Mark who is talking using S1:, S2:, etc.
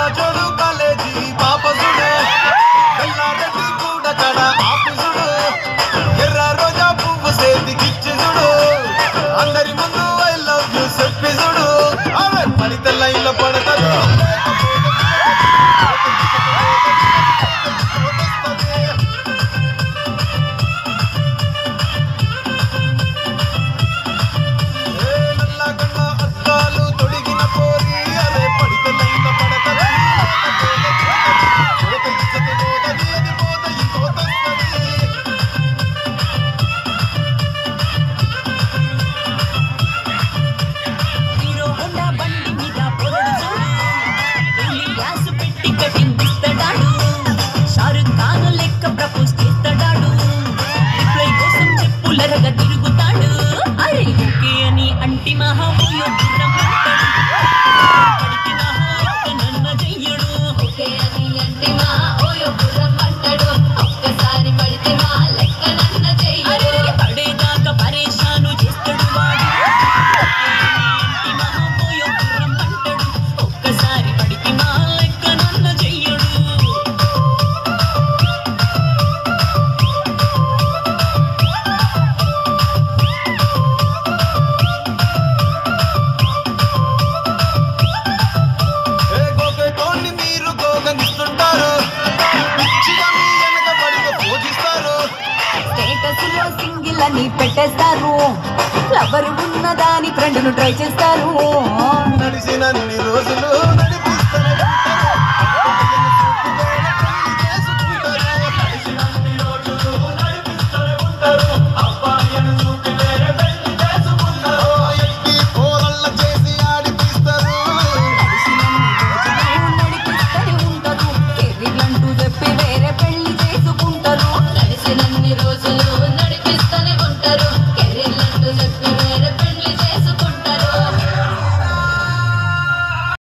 S1: చూడు కాలేజీ పాప చూడు ఎల్లారెడ్డి కూడా కడ ఆపు చూడు ఎర్ర రోజా పువ్వు సేతికిచ్చి చూడు అందరి ముందు ఐ లవ్ యూ చెప్పి చూడు ఆమె పడితే లైన్లో పడతాడు
S2: తిరుగుతాడు అరే ఓకే అని అంటి మహా నన్న చెయ్యడు
S3: ఓకే అని అంటే మా ఓయో బుర్రం అంటాడు ఒక్కసారి పడితే మా లెక్క నన్న చెయ్యడు
S2: పడేదాకా పరేషాను చేస్తాడు వాడు అంటి మహా ఓయో బుర్రం అంటాడు ఒక్కసారి పడితే మా లెక్క నన్న చెయ్యడు
S3: స్టేటస్ లో సింగిల్ అని పెట్టేస్తారు లవర్ ఉన్నదాని ఫ్రెండ్ ను ట్రై చేస్తారు
S1: నడిచినన్ని రోజులు నడిపిస్తారు
S3: నడిచినన్ని రోజులు నడిపిస్తూనే ఉంటారు